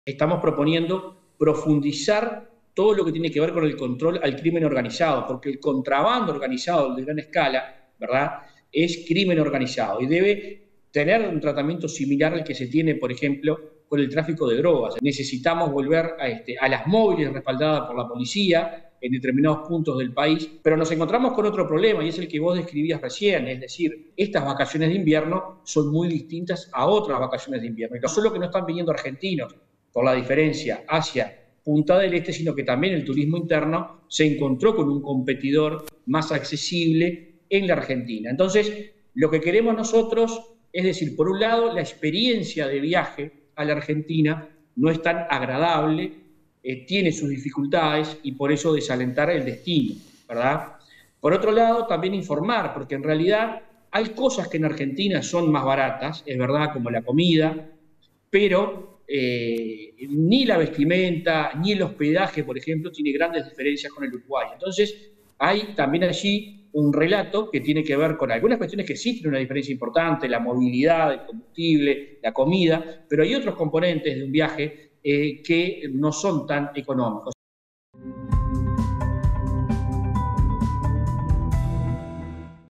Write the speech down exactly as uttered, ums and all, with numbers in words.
Estamos proponiendo profundizar todo lo que tiene que ver con el control al crimen organizado, porque el contrabando organizado de gran escala, ¿verdad?, es crimen organizado y debe tener un tratamiento similar al que se tiene, por ejemplo, con el tráfico de drogas. Necesitamos volver a, este, a las móviles respaldadas por la policía en determinados puntos del país, pero nos encontramos con otro problema y es el que vos describías recién, es decir, estas vacaciones de invierno son muy distintas a otras vacaciones de invierno. Y no solo que no están viniendo argentinos por la diferencia hacia Punta del Este, sino que también el turismo interno se encontró con un competidor más accesible en la Argentina. Entonces, lo que queremos nosotros es decir, por un lado, la experiencia de viaje a la Argentina no es tan agradable, eh, tiene sus dificultades y por eso desalentar el destino, ¿verdad? Por otro lado, también informar, porque en realidad hay cosas que en Argentina son más baratas, es verdad, como la comida, pero eh, ni la vestimenta, ni el hospedaje, por ejemplo, tiene grandes diferencias con el Uruguay. Entonces, hay también allí un relato que tiene que ver con algunas cuestiones que sí tienen una diferencia importante, la movilidad, el combustible, la comida, pero hay otros componentes de un viaje eh, que no son tan económicos.